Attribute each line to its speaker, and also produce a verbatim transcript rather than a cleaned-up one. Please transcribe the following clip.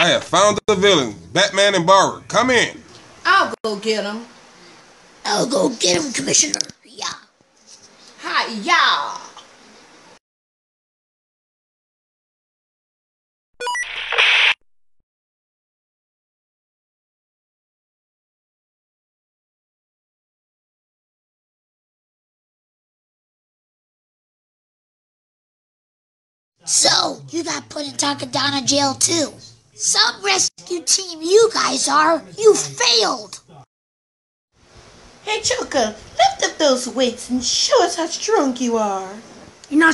Speaker 1: I have found the villain, Batman and Barber. Come in.
Speaker 2: I'll go get him.
Speaker 3: I'll go get him, Commissioner. Yeah.
Speaker 2: Hi-ya!
Speaker 3: So, you got put in Takadana jail too. Some rescue team you guys are. You failed.
Speaker 2: Hey, Choker, lift up those weights and show us how strong you are.
Speaker 3: You're not